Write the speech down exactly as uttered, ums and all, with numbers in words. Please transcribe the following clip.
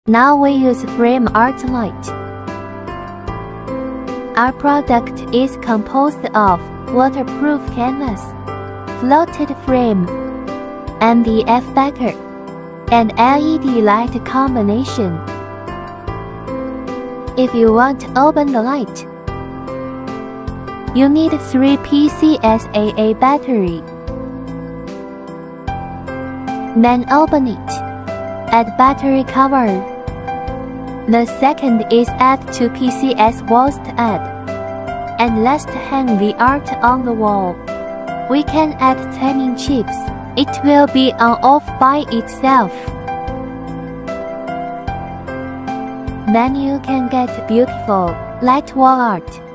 Now we use frame art light. Our product is composed of waterproof canvas, floated frame, M D F backer, and L E D light combination. If you want to open the light, you need three P C S A A battery. Then open it. Add battery cover. The second is add two P C S walls to add. And last, hang the art on the wall. We can add timing chips. It will be on off by itself. Then you can get beautiful light wall art.